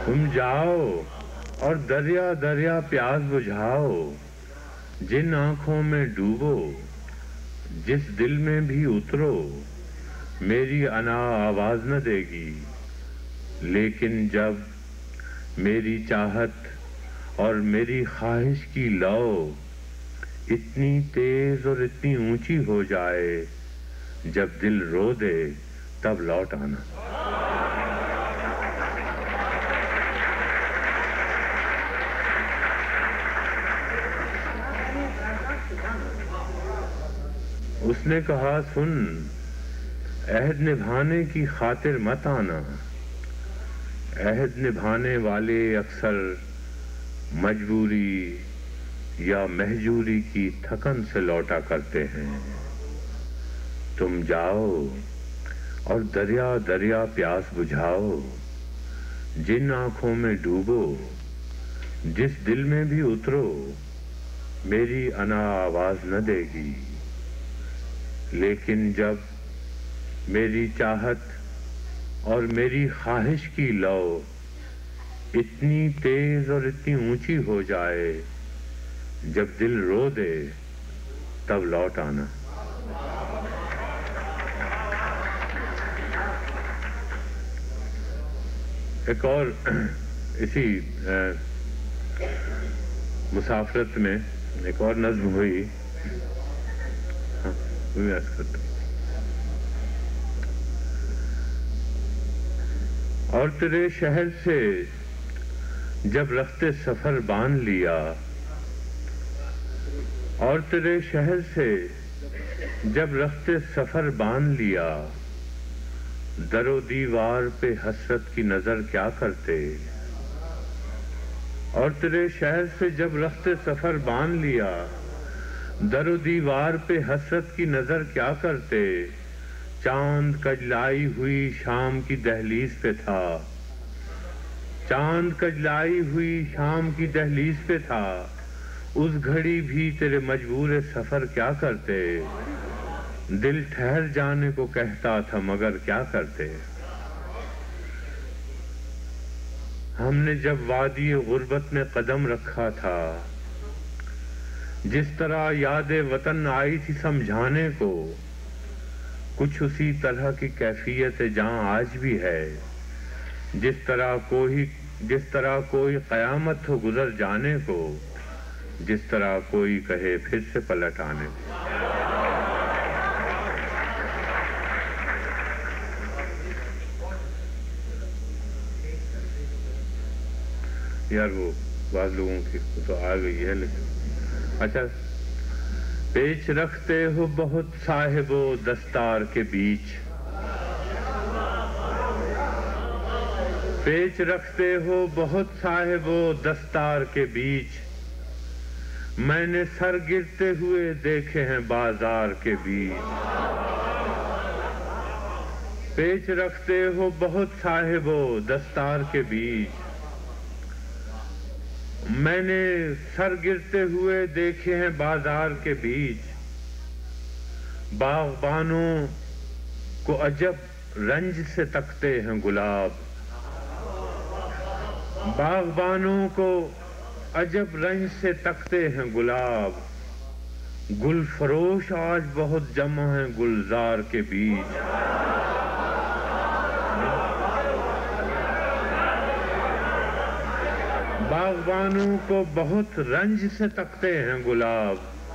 تم جاؤ اور دریا دریا پیاس بجھاؤ، جن آنکھوں میں ڈوبو جس دل میں بھی اترو، میری انا آواز نہ دے گی، لیکن جب میری چاہت اور میری خواہش کی لو اتنی تیز اور اتنی اونچی ہو جائے، جب دل رو دے تب لوٹ آنا۔ اس نے کہا سن، عہد نبھانے کی خاطر مت آنا، عہد نبھانے والے اکثر مجبوری یا مہجوری کی تھکن سے لوٹا کرتے ہیں۔ تم جاؤ اور دریا دریا پیاس بجھاؤ، جن آنکھوں میں ڈوبو جس دل میں بھی اترو، میری انا آواز نہ دے گی، لیکن جب میری چاہت اور میری خواہش کی لو اتنی تیز اور اتنی اونچی ہو جائے، جب دل رو دے تب لوٹ آنا۔ ایک اور اسی مسافرت میں ایک اور نظم ہوئی، اور تیرے شہر سے جب رخت سفر باندھ لیا، اور تیرے شہر سے جب رخت سفر باندھ لیا، در و دیوار پہ حسرت کی نظر کیا کرتے، اور تیرے شہر سے جب رخت سفر باندھ لیا، در و دیوار پہ حسرت کی نظر کیا کرتے، چاند کجلائی ہوئی شام کی دہلیز پہ تھا، چاند کجلائی ہوئی شام کی دہلیز پہ تھا، اس گھڑی بھی تیرے مجبور سفر کیا کرتے، دل ٹھہر جانے کو کہتا تھا مگر کیا کرتے۔ ہم نے جب وادی غربت میں قدم رکھا تھا، جس طرح یاد وطن آئی تھی سمجھانے کو، کچھ اسی طرح کی کیفیت جہاں آج بھی ہے، جس طرح کوئی قیامت ہو گزر جانے کو، جس طرح کوئی کہے پھر سے پلٹ آنے کو۔ یار وہ بعض لوگوں کی تو آ گئی ہے، لیکن اچھا، پیچ رکھتے ہو بہت صاحب و دستار کے بیچ، پیچ رکھتے ہو بہت صاحب و دستار کے بیچ، میں نے سر گرتے ہوئے دیکھے ہیں بازار کے بیچ، پیچ رکھتے ہو بہت صاحب و دستار کے بیچ، میں نے سر گرتے ہوئے دیکھے ہیں بازار کے بیچ، باغبانوں کو عجب رنج سے تکتے ہیں گلاب، باغبانوں کو عجب رنج سے تکتے ہیں گلاب، گل فروش آج بہت جمع ہیں گلزار کے بیچ، باغبانوں کو بہت رنج سے تکتے ہیں گلاب،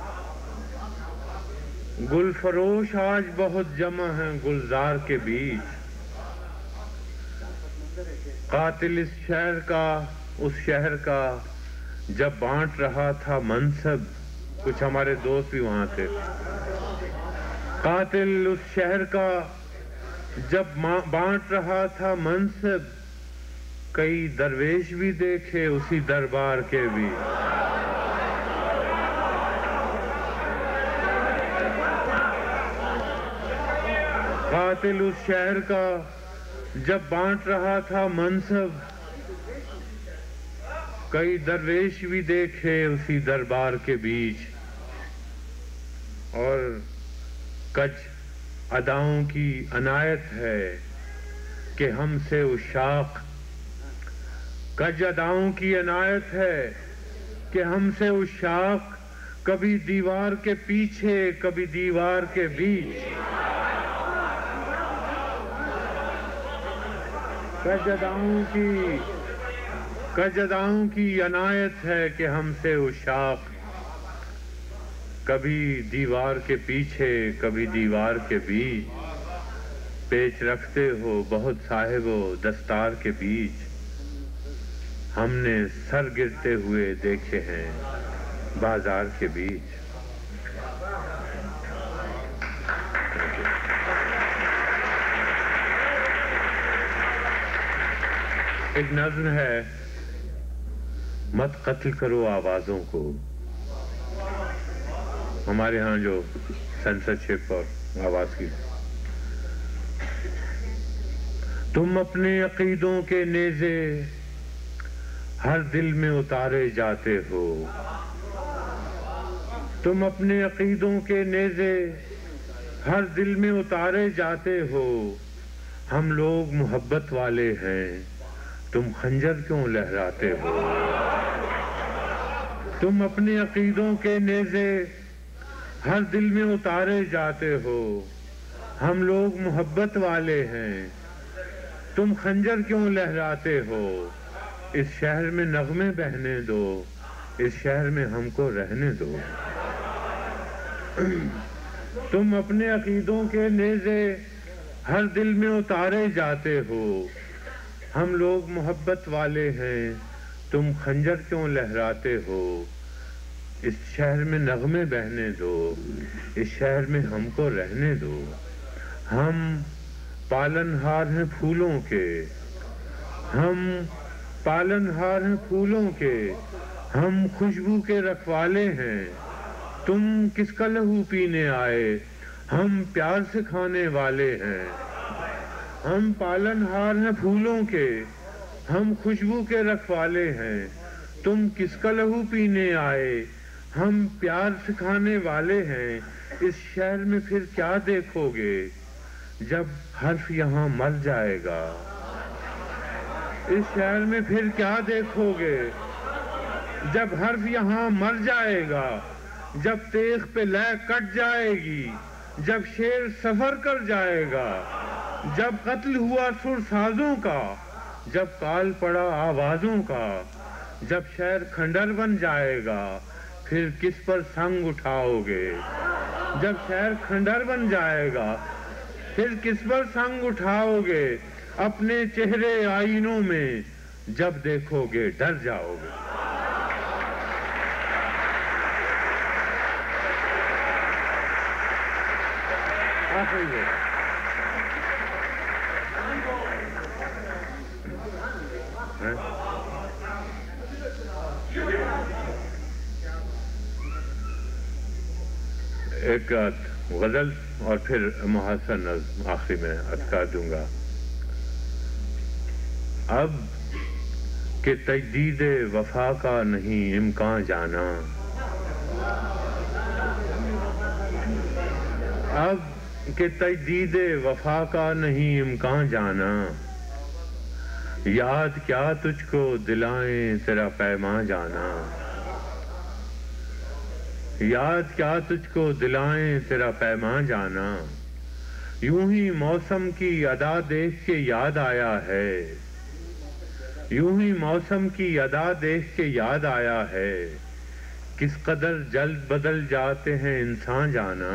گل فروش آج بہت جمع ہیں گلزار کے بیچ، قاتل اس شہر کا جب بانٹ رہا تھا منصب، کچھ ہمارے دوست بھی وہاں تھے، قاتل اس شہر کا جب بانٹ رہا تھا منصب، کئی درویش بھی دیکھے اسی دربار کے بھی، قاتل اس شہر کا جب بانٹ رہا تھا منصب، کئی درویش بھی دیکھے اسی دربار کے بیچ، اور کچھ اداؤں کی عنایت ہے کہ ہم سے عشاق کج اداؤں کی عنایت ہے کہ ہم سے عشاق کبھی دیوار کے پیچھے کبھی دیوار کے بیچ. کج اداؤں کی عنایت ہے کہ ہم سے عشاق کبھی دیوار کے پیچھے کبھی دیوار کے بیچ. پیچ رکھتے ہو بہت صاحب و دستار کے بیچ. ہم نے سر گرتے ہوئے دیکھے ہیں بازار کے بیچ. ایک نظم ہے، مت قتل کرو آوازوں کو. ہمارے ہاں جو سینسرشپ اور آواز کی، تم اپنے عقیدوں کے نیزے ہر دل میں اتارے جاتے ہو. تم اپنے عقیدوں کے نیزے ہر دل میں اتارے جاتے ہو. ہم لوگ محبت والے ہیں، تم خنجر کیوں لہراتے ہو. تم اپنے عقیدوں کے نیزے ہر دل میں اتارے جاتے ہو. ہم لوگ محبت والے ہیں، تم خنجر کیوں لہراتے ہو. اس شہر میں نغمے بہنے دو، اس شہر میں ہم کو رہنے دو. تم اپنے عقیدوں کے نیزے ہر دل میں اتارے جاتے ہو. ہم لوگ محبت والے ہیں، تم خنجر کیوں لہراتے ہو. اس شہر میں نغمے بہنے دو، اس شہر میں ہم کو رہنے دو. ہم پالن ہار ہیں پھولوں کے، ہم پالن ہار ہیں پھولوں کے. ہم خوشبو کے رکھوالے ہیں، تم کس کا لہو پینے آئے. ہم پیار سے کھانے والے ہیں. ہم پالن ہار ہیں پھولوں کے، ہم خوشبو کے رکھوالے ہیں. تم کس کا لہو پینے آئے، ہم پیار سے کھانے والے ہیں. اس شہر میں پھر کیا دیکھو گے جب حرف یہاں مر جائے گا. اس شہر میں پھر کیا دیکھو گے جب حرف یہاں مر جائے گا. جب تیغ پہ لے کٹ جائے گی، جب شیر سفر کر جائے گا. جب قتل ہوا سر سازوں کا، جب کال پڑا آوازوں کا. جب شہر کھنڈر بن جائے گا، پھر کس پر سنگ اٹھاؤ گے. جب شہر کھنڈر بن جائے گا، پھر کس پر سنگ اٹھاؤ گے. اپنے چہرے آئینوں میں جب دیکھو گے ڈر جاؤ گے. ایک غزل اور پھر محسن نظم آخری میں اذکار دوں گا. اب کہ تجدید وفا کا نہیں امکان جانا. اب کہ تجدید وفا کا نہیں امکان جانا. یاد کیا تجھ کو دلائیں تیرا پیمان جانا. یاد کیا تجھ کو دلائیں تیرا پیمان جانا. یوں ہی موسم کی ادا دیکھ کے یاد آیا ہے. یوں ہی موسم کی ادا دیکھ کے یاد آیا ہے. کس قدر جلد بدل جاتے ہیں انسان جانا.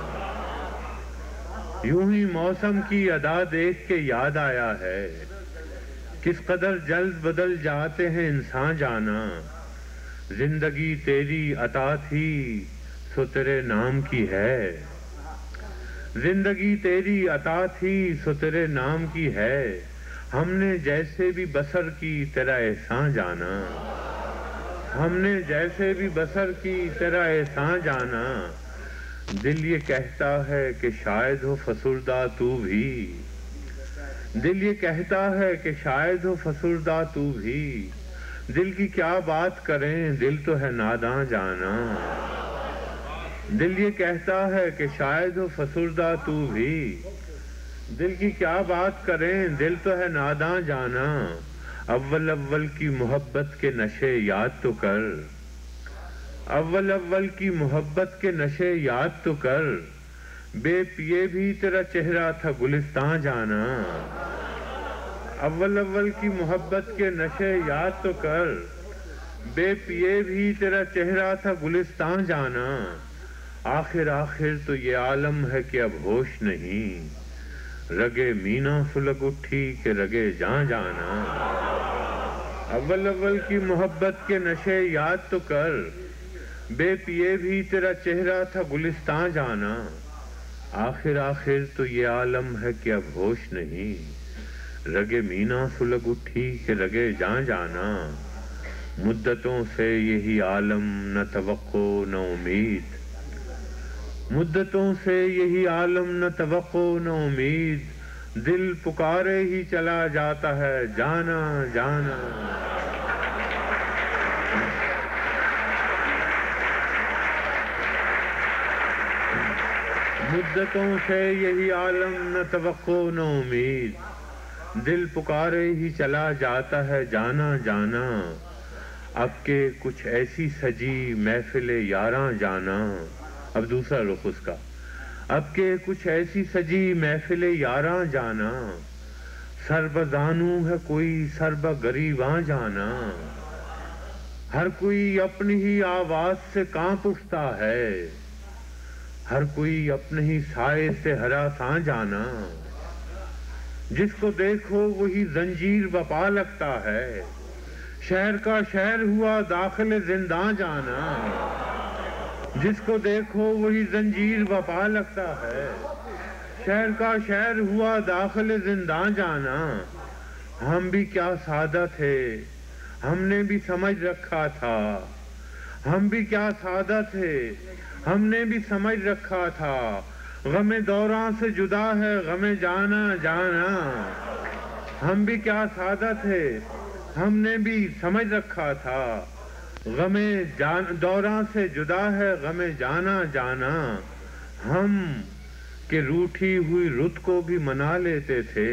یوں ہی موسم کی ادا دیکھ کے یاد آیا ہے. کس قدر جلد بدل جاتے ہیں انسان جانا. زندگی تیری عطا تھی سو تیرے نام کی ہے. زندگی تیری عطا تھی سو تیرے نام کی ہے. ہم نے جیسے بھی بسر کی تیرا احسان جانا. ہم نے جیسے بھی بسر کی تیرا احسان جانا. دل یہ کہتا ہے کہ شاید ہو فسردہ تو بھی. دل یہ کہتا ہے کہ شاید ہو فسردہ تو بھی. دل کی کیا بات کریں دل تو ہے ناداں جانا. دل یہ کہتا ہے کہ شاید ہو فسردہ تو بھی. دل کی کیا بات کریں دل تو ہے ناداں جانا. اول اول کی محبت کے نشے یاد تو کر، اول اول کی محبت کے نشے یاد تو کر، بے پیے بھی تیرا چہرہ تھا گلستان جانا۔ اول اول کی محبت کے نشے یاد تو کر، بے پیے بھی تیرا چہرہ تھا گلستان جانا۔ آخر آخر تو یہ عالم ہے کہ اب ہوش نہیں، رگے مینا سلگ اٹھی کہ رگے جاں جانا۔ اول اول کی محبت کے نشے یاد تو کر، بے پیے بھی تیرا چہرہ تھا گلستان جانا۔ آخر آخر تو یہ عالم ہے کہ اب ہوش نہیں، رگے مینا سلگ اٹھی کہ رگے جاں جانا۔ مدتوں سے یہی عالم نہ توقع نہ امید، مدتوں سے یہی عالم نہ توقع نہ امید، دل پکارے ہی چلا جاتا ہے جانا جانا۔ مدتوں سے یہی عالم نہ توقع نہ امید، دل پکارے ہی چلا جاتا ہے جانا جانا۔ اب کے کچھ ایسی سجی محفل یاراں جانا، اب دوسرا رخ اس کا، اب کے کچھ ایسی سجی محفل یاراں جانا، سر بزانو ہے کوئی سر بگریباں جانا۔ ہر کوئی اپنی ہی آواز سے کانپ اٹھتا ہے، ہر کوئی اپنے ہی سائے سے ہراساں جانا۔ جس کو دیکھو وہی زنجیر بپا لگتا ہے، شہر کا شہر ہوا داخل زنداں جانا۔ جس کو دیکھو وہی زنجیر بپا لگتا ہے، شہر کا شہر ہوا داخل زنداں جانا۔ ہم بھی کیا سادہ تھے، ہم نے بھی سمجھ رکھا تھا، ہم بھی کیا سادہ تھے، ہم نے بھی سمجھ رکھا تھا، غم دوراں سے جدا ہے غم جانا جانا۔ ہم بھی کیا سادہ تھے، ہم نے بھی سمجھ رکھا تھا، غم دوراں سے جدا ہے غم جانا جانا۔ ہم کہ روٹھی ہوئی رت کو بھی منا لیتے تھے،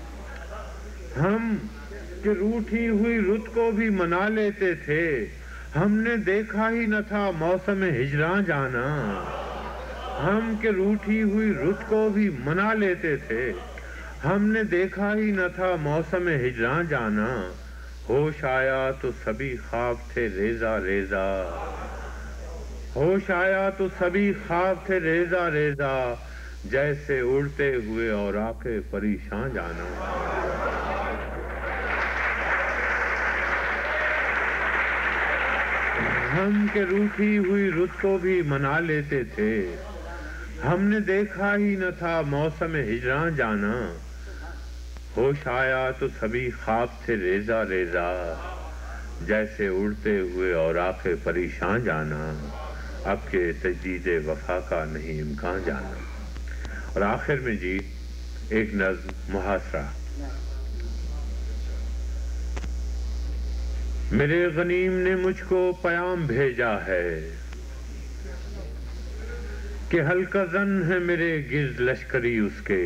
ہم کہ روٹھی ہوئی رت کو بھی منا لیتے تھے، ہم نے دیکھا ہی نہ تھا موسم ہجراں جانا۔ ہم کہ روٹھی ہوئی رت کو بھی منا لیتے تھے، ہم نے دیکھا ہی نہ تھا موسم ہجراں جانا۔ ہوش آیا تو سبھی خواب تھے ریزہ ریزہ، ہوش آیا تو سبھی خواب تھے ریزہ ریزہ، جیسے اڑتے ہوئے اوراق پریشاں جانا۔ ہم کہ روٹھی ہوئی رت کو بھی منا لیتے تھے، ہم نے دیکھا ہی نہ تھا موسم ہجراں جانا۔ ہوش آیا تو سبھی خواب تھے ریزہ ریزہ، جیسے اڑتے ہوئے اوراق پریشان جانا، اب کے تجدید وفا کا نہیں امکان جانا۔ اور آخر میں جی ایک نظم محاصرہ۔ میرے غنیم نے مجھ کو پیام بھیجا ہے کہ حلقہ زن ہے میرے گرد لشکری اس کے،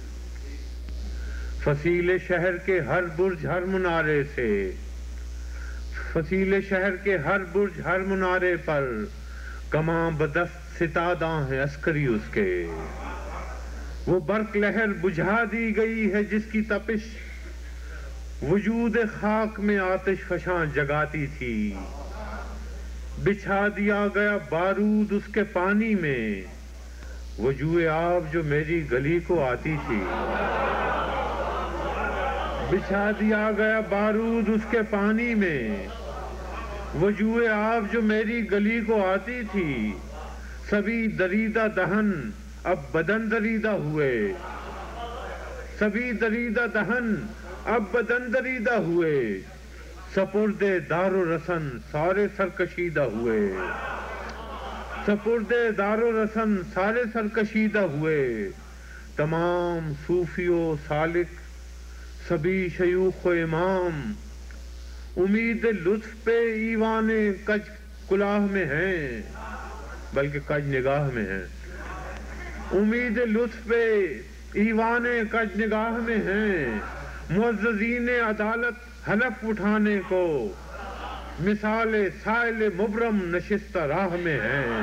فصیل شہر کے ہر برج ہر منارے سے، فصیل شہر کے ہر برج ہر منارے پر کماں بدست ستاداں ہیں عسکری اس کے۔ وہ برق لہر بجھا دی گئی ہے جس کی تپش وجود خاک میں آتش فشاں جگاتی تھی، بچھا دیا گیا بارود اس کے پانی میں، وہ جوئے آب جو میری گلی کو آتی تھی، بچھا دیا گیا بارود اس کے پانی میں، وہ جوئے آب جو میری گلی کو آتی تھی۔ سبھی دریدہ دہن اب بدن دریدہ ہوئے، سبھی دریدہ دہن اب بدن دریدہ ہوئے، سپرد دار و رسن سارے سرکشیدہ ہوئے، سپرد دار و رسن سارے سرکشیدہ ہوئے۔ تمام صوفی و سالک سبھی شیوخ و امام امید لطف پہ ایوان کج کلاه میں ہیں، بلکہ کج نگاہ میں ہیں، امید لطف پہ ایوان کج نگاہ میں ہیں، معززین عدالت حلف اٹھانے کو، مثال سائل مبرم نشستہ راہ میں ہیں۔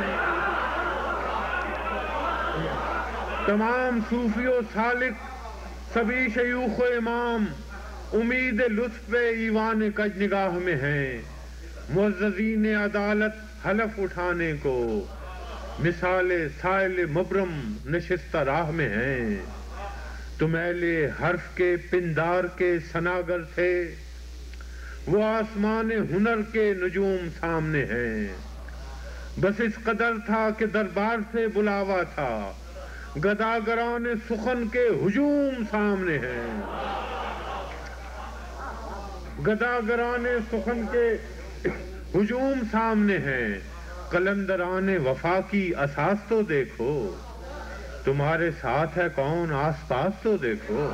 تمام صوفی و سالک، سبھی شیوخ و امام، امید لطف ایوان کج نگاہ میں ہیں۔ معززین عدالت حلف اٹھانے کو، مثال سائل مبرم نشستہ راہ میں ہیں۔ تم اہل حرف کے پندار کے سناگر تھے، وہ آسمان ہنر کے نجوم سامنے ہیں۔ بس اس قدر تھا کہ دربار سے بلاوا تھا، گداگران سخن کے ہجوم سامنے ہیں۔ گداگران سخن کے ہجوم سامنے ہیں۔ قلندران وفا کی اساس تو دیکھو، تمہارے ساتھ ہے کون آس پاس تو دیکھو۔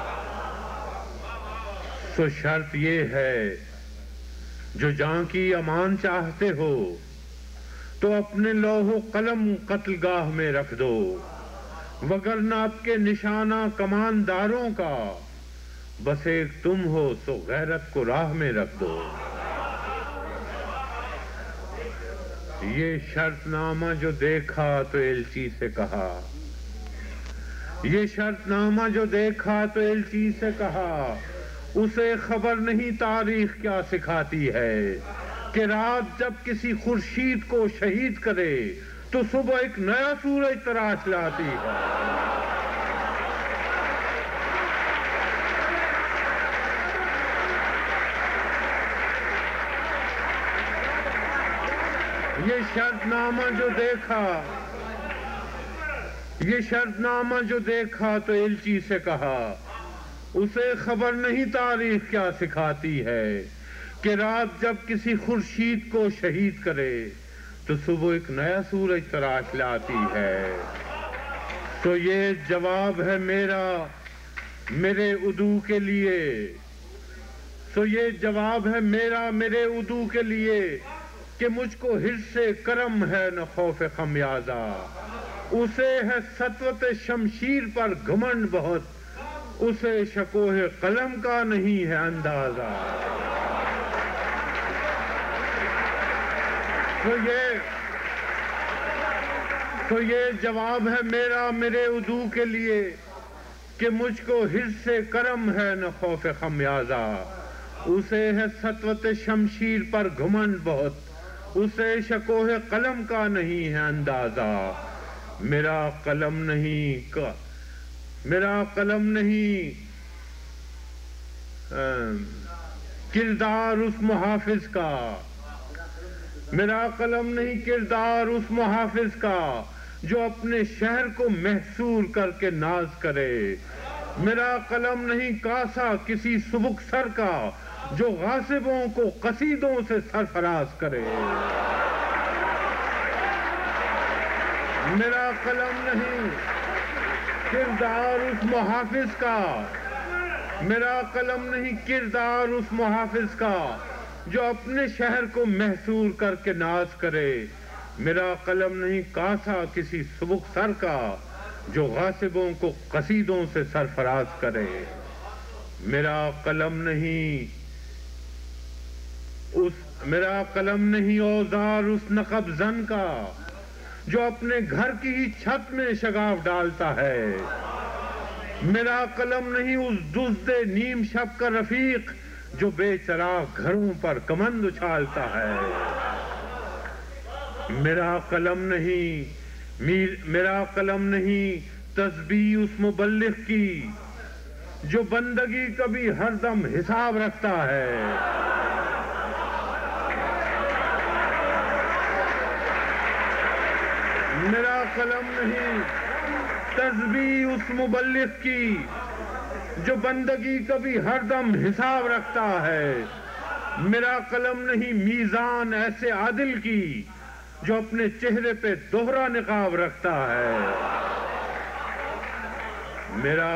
سو شرط یہ ہے، جو جان کی امان چاہتے ہو تو اپنے لوح و قلم قتل گاہ میں رکھ دو، وگرنہ آپ کے نشانہ کمانداروں کا بس ایک تم ہو، سو غیرت کو راہ میں رکھ دو۔ یہ شرط نامہ جو دیکھا تو ایلچی سے کہا، یہ شرط نامہ جو دیکھا تو ایلچی سے کہا، اسے خبر نہیں تاریخ کیا سکھاتی ہے، کہ رات جب کسی خورشید کو شہید کرے تو صبح ایک نیا سورج تراش لاتی ہے۔ یہ شرط نامہ جو دیکھا، یہ شرط نامہ جو دیکھا تو ایلچی سے کہا، اسے خبر نہیں تاریخ کیا سکھاتی ہے، کہ رات جب کسی خورشید کو شہید کرے تو صبح ایک نیا سورج تراش لاتی ہے۔ تو یہ جواب ہے میرا میرے عدو کے لیے، تو یہ جواب ہے میرا میرے عدو کے لیے، کہ مجھ کو حرص کرم ہے نہ خوف خمیازہ، اسے ہے سطوت شمشیر پر گھمنڈ بہت، اسے شکوہ قلم کا نہیں ہے اندازہ۔ تو یہ جواب ہے میرا میرے عدو کے لیے، کہ مجھ کو حرص کرم ہے نہ خوف خمیازہ، اسے ہے سطوت شمشیر پر گھمنڈ بہت، اسے شکوہ قلم کا نہیں ہے اندازہ۔ میرا قلم نہیں کردار اس محافظ کا، میرا قلم نہیں کردار اس محافظ کا، جو اپنے شہر کو محصور کر کے ناز کرے۔ میرا قلم نہیں کاسا کسی سبک سر کا، جو غاصبوں کو قصیدوں سے سرفراز کرے۔ میرا قلم نہیں کردار اس محافظ کا، میرا قلم نہیں کردار اس محافظ کا، جو اپنے شہر کو محصور کر کے ناز کرے۔ میرا قلم نہیں کاسا کسی سبک سر کا، جو غاصبوں کو قصیدوں سے سرفراز کرے۔ میرا قلم نہیں اوزار اس نقب زن کا، جو اپنے گھر کی ہی چھت میں شگاف ڈالتا ہے۔ میرا قلم نہیں اس دزد نیم شب کا رفیق، جو بے چراغ گھروں پر کمند اچھالتا ہے۔ میرا قلم نہیں تسبیح اس مبلغ کی، جو بندگی کبھی ہر دم حساب رکھتا ہے۔ میرا قلم نہیں تسبیح اس مبلغ کی، جو بندگی کبھی ہر دم حساب رکھتا ہے۔ میرا قلم نہیں میزان ایسے عادل کی، جو اپنے چہرے پہ دوہرا نقاب رکھتا ہے۔ میرا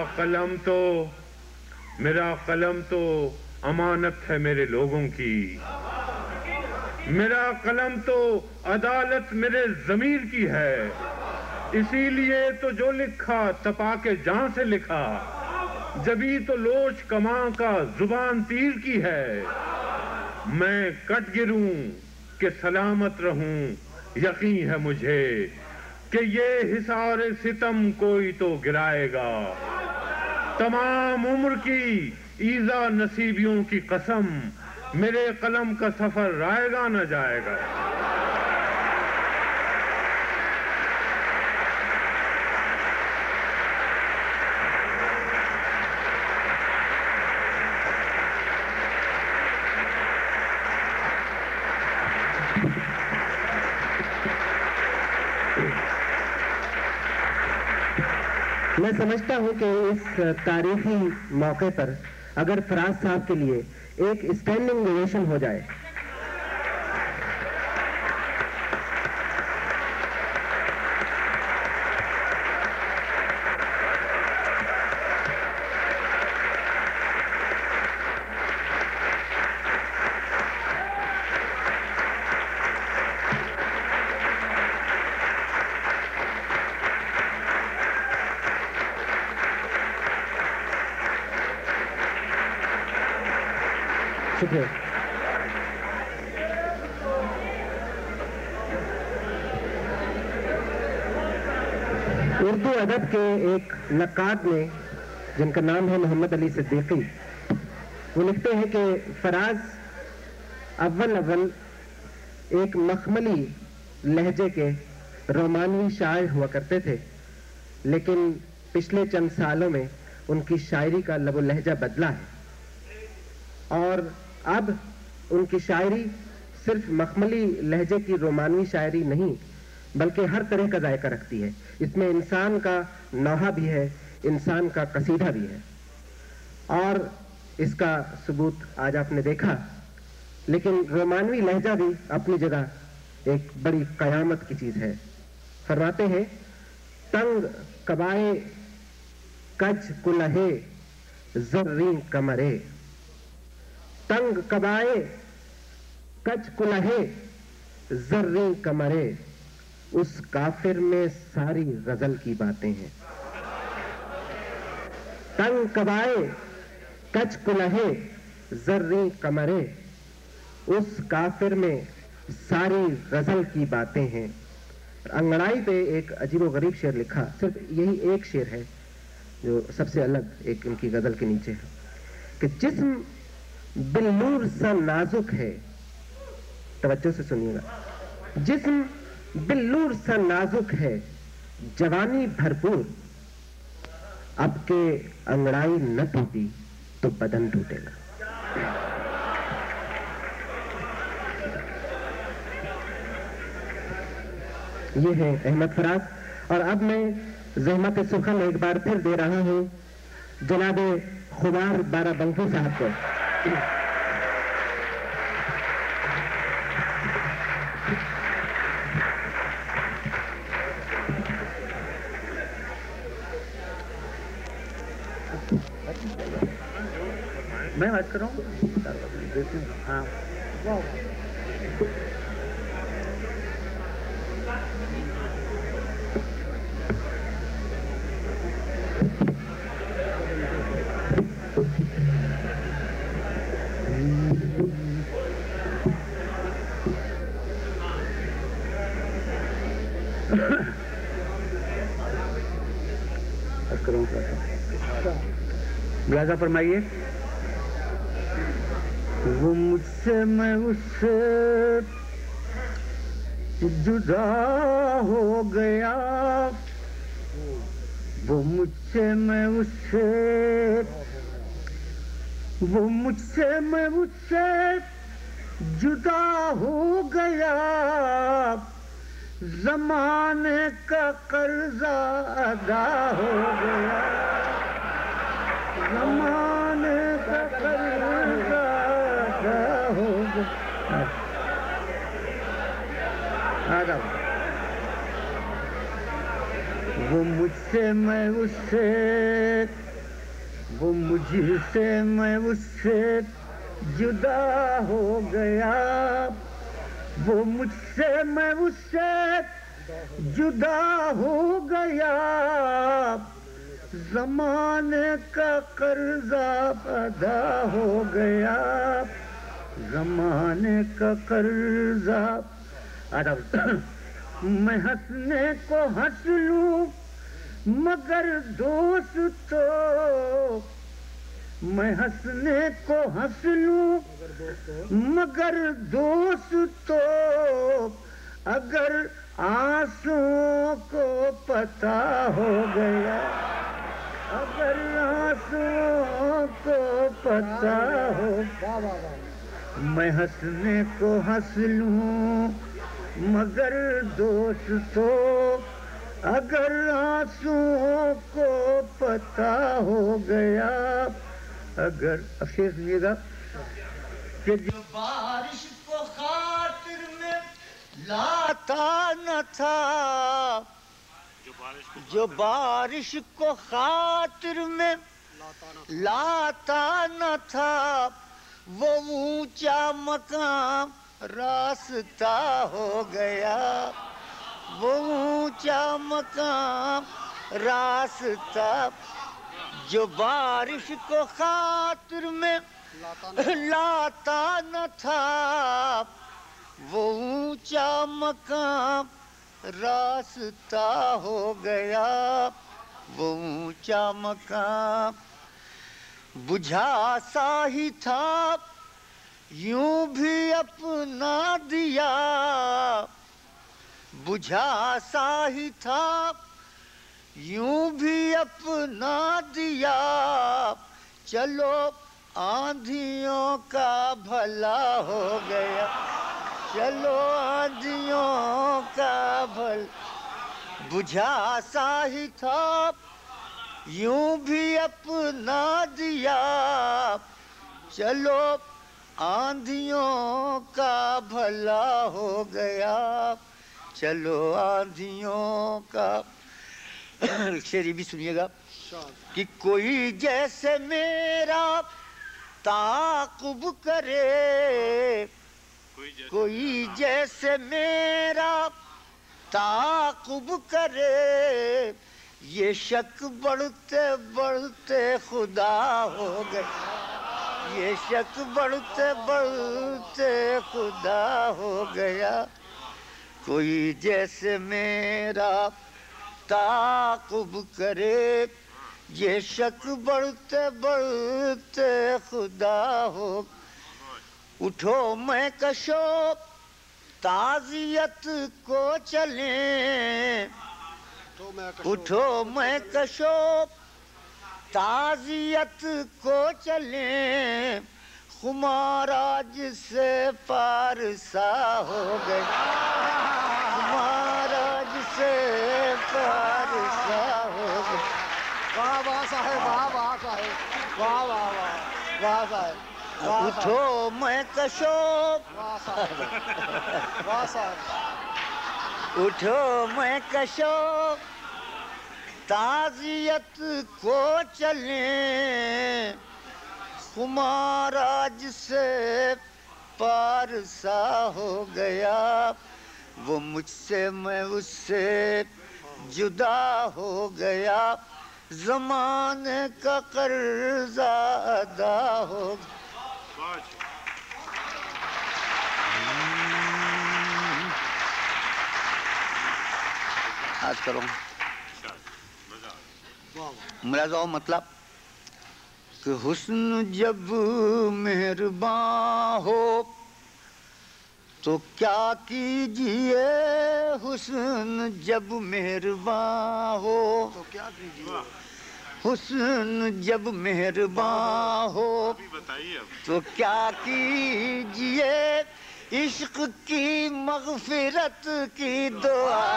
قلم تو امانت ہے میرے لوگوں کی، میرا قلم تو عدالت میرے ضمیر کی ہے، اسی لیے تو جو لکھا تپا کے جان سے لکھا، جبھی تو لوچ کماں کا زبان تیر کی ہے. میں کٹ گروں کہ سلامت رہوں، یقین ہے مجھے کہ یہ حصار ستم کوئی تو گرائے گا. تمام عمر کی ایذا نصیبیوں کی قسم، میرے قلم کا سفر رائے گا نہ جائے گا. میں سمجھتا ہوں کہ اس تاریخی موقع پر اگر فراز صاحب کے لیے ایک اسٹینڈنگ اوویشن ہو جائے. شکریہ. اردو ادب کے ایک نقاد نے، جن کا نام ہے محمد علی صدیقی، وہ لکھتے ہیں کہ فراز اول ایک مخملی لہجے کے رومانوی شاعر ہوا کرتے تھے، لیکن پچھلے چند سالوں میں ان کی شاعری کا لب و لہجہ بدلا ہے، اور اب ان کی شاعری صرف مخملی لہجے کی رومانوی شاعری نہیں بلکہ ہر طرح کا ذائقہ رکھتی ہے. اس میں انسان کا نوحہ بھی ہے، انسان کا قصیدہ بھی ہے، اور اس کا ثبوت آج آپ نے دیکھا. لیکن رومانوی لہجہ بھی اپنی جگہ ایک بڑی قیامت کی چیز ہے. فرماتے ہیں، تنگ قبائے کج کلہے زریں کمرے، تنگ قبائے کج کلہے زریں کمرے، اس کافر میں ساری غزل کی باتیں ہیں. تنگ قبائے کج کلہے زریں کمرے، اس کافر میں ساری غزل کی باتیں ہیں. انگڑائی پہ ایک عجیب و غریب شعر لکھا، صرف یہی ایک شعر ہے جو سب سے الگ ایک ان کی غزل کے نیچے ہے، کہ جسم بالنور سا نازک ہے. توجہ سے سنیے گا. جسم بالنور سا نازک ہے، جوانی بھرپور، اب کے انگڑائی نہ ٹوٹی تو بدن ٹوٹے گا. یہ ہے احمد فراز. اور اب میں زحمت سخن ایک بار پھر دے رہا ہوں جناب خمار بارہ بنکی صاحب کو. میں بات کر رہا ہوں. ہاں لہذا فرمائیے. وہ مجھ سے میں اس سے جدا ہو گیا، وہ مجھ سے میں اس سے، وہ مجھ سے میں اس سے جدا ہو گیا، زمانے کا قرضہ ادا ہو گیا، زمانے کا قرضہ ادا ہو گیا. وہ مجھ سے میں اس سے، وہ مجھ سے میں اس سے جدا ہو گیا، وہ مجھ سے میں اس سے جدا ہو گیا، زمانے کا قرضہ ادا ہو گیا، زمانے کا قرضہ ادا۔ میں ہنسنے کو ہنس لوں مگر دوستو، میں ہنسنے کو ہنس لوں مگر دوستو، اگر آنسوؤں کو پتہ ہو گیا، اگر آنسوؤں کو پتہ ہو، میں ہنسنے کو ہنس لوں مگر دوستو، اگر آنسوؤں کو پتہ ہو گیا، اگر اب شعر سنیے گا کہ جو بارش کو خاطر میں لاتا نہ تھا، جو بارش کو خاطر میں لاتا نہ تھا، وہ اونچا مقام راستہ ہو گیا، وہ اونچا مقام راستہ، جو بارش کو خاطر میں لاتا نہ تھا، وہ اونچا مقام راستہ ہو گیا، وہ اونچا مقام بجھا سا ہی تھا، یوں بھی اپنا دیا، بجھا سا ہی تھا، یوں بھی اپنا دیا، چلو آندھیوں کا بھلا ہو گیا، چلو آندھیوں کا بھلا، بجھا سا ہی تھا، یوں بھی اپنا دیا، چلو آندھیوں کا بھلا ہو گیا، چلو آندھیوں کا۔ شعر یہ بھی سنیے گا کہ کوئی جیسے میرا تعاقب کرے، کوئی جیسے میرا تعاقب کرے، یہ شک بڑھتے بڑھتے خدا ہو گئے، یہ شک بڑھتے بڑھتے خدا ہو گیا، کوئی جیسے میرا تعاقب کرے، یہ شک بڑھتے بڑھتے خدا ہو۔ اٹھو میں کشو تعزیت کو چلیں، اٹھو میں کشو تعزیت کو چلیں، خمار آج سے پارسا ہو گئے، خمار آج سے پارسا ہو گئے۔ واہ واہ صاحب، واہ واہ صاحب، واہ واہ واہ واہ صاحب، اٹھو میں کشو، واہ صاحب، واہ صاحب، اٹھو میں کشو تعزیت کو چلیں، خمار آج سے پارسا ہو گیا، وہ مجھ سے میں اس سے جدا ہو گیا، زمانے کا قرضہ ادا ہو گیا۔ آج کرو ملاحظہ مطلب کہ حسن جب مہرباں ہو تو کیا کیجئے، حسن جب مہرباں ہو تو کیا کیجیے، حسن جب مہرباں ہو تو کیا کیجئے، عشق کی مغفرت کی دعا